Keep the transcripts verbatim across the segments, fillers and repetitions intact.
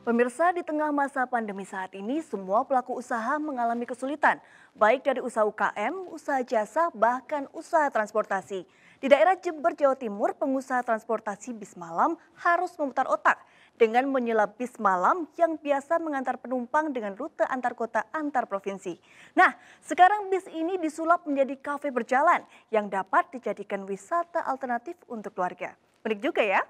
Pemirsa, di tengah masa pandemi saat ini, semua pelaku usaha mengalami kesulitan, baik dari usaha U K M, usaha jasa, bahkan usaha transportasi. Di daerah Jember, Jawa Timur, pengusaha transportasi bis malam harus memutar otak dengan menyelap bis malam yang biasa mengantar penumpang dengan rute antar kota antar provinsi. Nah, sekarang bis ini disulap menjadi kafe berjalan yang dapat dijadikan wisata alternatif untuk keluarga. Menarik juga ya?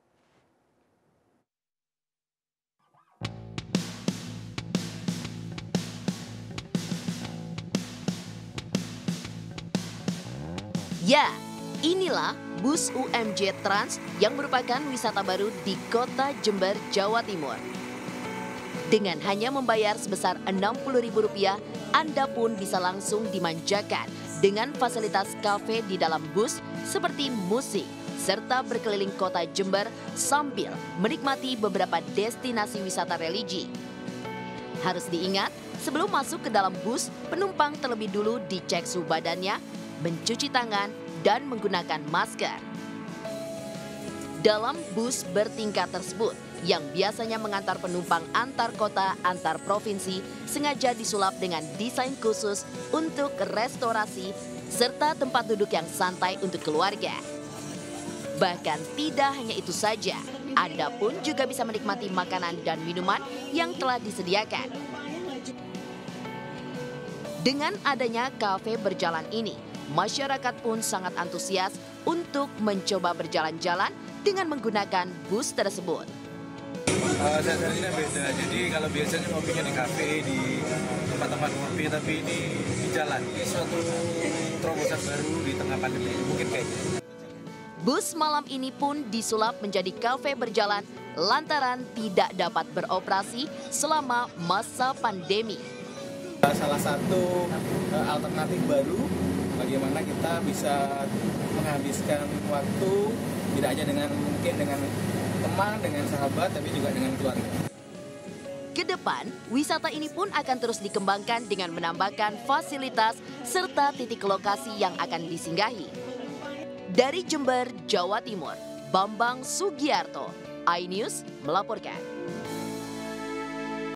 Ya, inilah bus U M J Trans yang merupakan wisata baru di kota Jember, Jawa Timur. Dengan hanya membayar sebesar enam puluh ribu rupiah, Anda pun bisa langsung dimanjakan dengan fasilitas kafe di dalam bus seperti musik, serta berkeliling kota Jember sambil menikmati beberapa destinasi wisata religi. Harus diingat, sebelum masuk ke dalam bus, penumpang terlebih dulu dicek suhu badannya, mencuci tangan, dan menggunakan masker. Dalam bus bertingkat tersebut, yang biasanya mengantar penumpang antar kota, antar provinsi, sengaja disulap dengan desain khusus untuk restorasi, serta tempat duduk yang santai untuk keluarga. Bahkan tidak hanya itu saja, Anda pun juga bisa menikmati makanan dan minuman yang telah disediakan. Dengan adanya kafe berjalan ini, masyarakat pun sangat antusias untuk mencoba berjalan-jalan dengan menggunakan bus tersebut. Uh, Dasarnya beda, jadi kalau biasanya ngopinya di kafe, di tempat-tempat ngopi, tapi ini di jalan. Ini suatu terobosan baru di tengah pandemi, mungkin kayak gitu. Bus malam ini pun disulap menjadi kafe berjalan lantaran tidak dapat beroperasi selama masa pandemi. Salah satu uh, alternatif baru bagaimana kita bisa menghabiskan waktu tidak hanya dengan mungkin dengan teman, dengan sahabat, tapi juga dengan keluarga. Kedepan, wisata ini pun akan terus dikembangkan dengan menambahkan fasilitas serta titik lokasi yang akan disinggahi. Dari Jember, Jawa Timur, Bambang Sugiarto, iNews melaporkan.